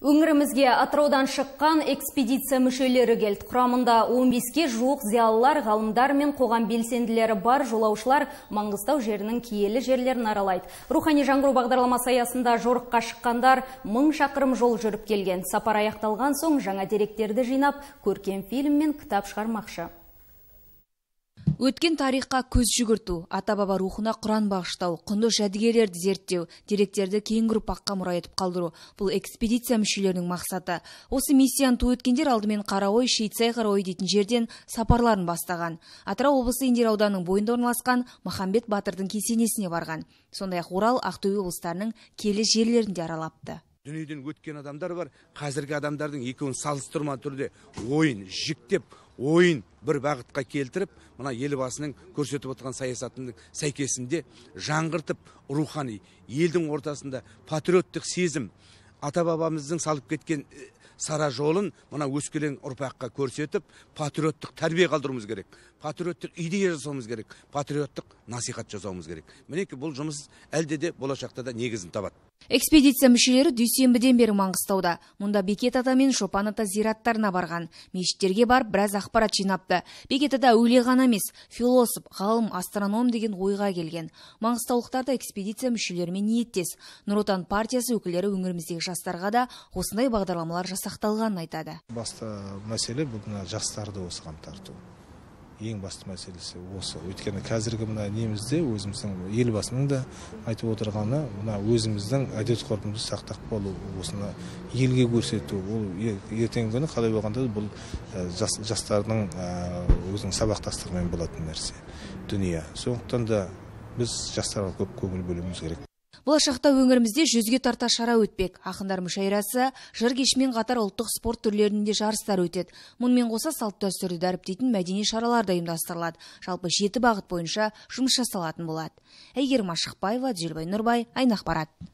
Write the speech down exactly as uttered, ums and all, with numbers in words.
Өңірімізге Атыраудан шыққан экспедиция мүшелері келді. Құрамында он беске жуық зиялылар, ғалымдар мен қоғам белсенділері бар жолаушылар Маңғыстау жерінің киелі жерлерін аралайды. Рухани жаңғыру бағдарламасы аясында жорыққа шыққандар мың шақырым жол жүріп келген. Сапар аяқталған соң жаңа деректерді жинап, көркем фильм мен кітап шығармақшы. Өткен тарихқа көз жүгірту, ата-баба рухына құран бағыштау, құнды жәдігерлерді зерттеу, деректерді кейінгі ұрпаққа мұра етіп қалдыру – бұл экспедиция мүшелерінің мақсаты. Осы миссияны ту өткендер алдымен Қараой, Шейцай Қараой дейтін жерден сапарларын бастаған. Атырау облысы Индер ауданының бойында орналасқан Махамбет батырдың кесенесіне барған. Сондай-ақ Орал, Ақтөбе облыстарының киелі жерлерінде аралапты. Дүниеден өткен адамдар бар, қазіргі адамдардың екеуін салыстырма түрде ойын жіктеп, ойын бір бағытқа келтіріп, мына елбасының көрсетіп отырған саясатының сәйкесінде жаңғыртып, рухани елдің ортасында патриоттық сезім, ата-бабамыздың салып кеткен сара жолын мына өскелең ұрпаққа көрсетіп, патриоттық тәрбие қалдыруымыз керек, патриоттық идея жасауымыз керек, патриоттық насихат жасауымыз керек. Мінекей бұл жұмыс әлде де болашақта да негізін табады. Экспедиция мүшелері дүйсенбіден бері Маңғыстауда. Мұнда Бекет ата мен Шопан ата зираттарына барған. Мешіттерге барып, біраз ақпарат жинапты. Бекет ата өле ғана емес, философ, ғалым, астроном деген ойға келген. Маңғыстаулықтарда экспедиция мүшелерімен ниеттес. Нұр Отан партиясы өкілдері өңіріміздегі жастарға да осындай бағдарламалар жасақталғанын айтады. Басты мәселе бұл жастарды осыған тарту. Ең басты мәселесі осы. Өйткені қазіргі мына немізде өзіміздің елбасының да айтып отырғаны, мына өзіміздің әдет ғұрпымызды сақтап қалу, осыны елге көрсету. Ол ертеңгі күні қалай болғанда бұл жастардың өзінің сабақтастығымен болатын нәрсе, дүние. Сондықтан да біз жастарға көп көңіл бөлуіміз керек. Болашақта өңірімізде жүзге тарта шара өтпек. Ақындар мүшәйрасы, жыр кешімен қатар ұлттық спорт түрлерінде жарыстар өтеді. Мұнымен қоса салт дәстүрді дәріптейтін мәдени шаралар да ұйымдастырылады. Жалпы жеті бағыт бойынша жұмыс жасалатын болады. Әйгерім Ашықбаева, Желбай Нұрбай, Айнақпарат.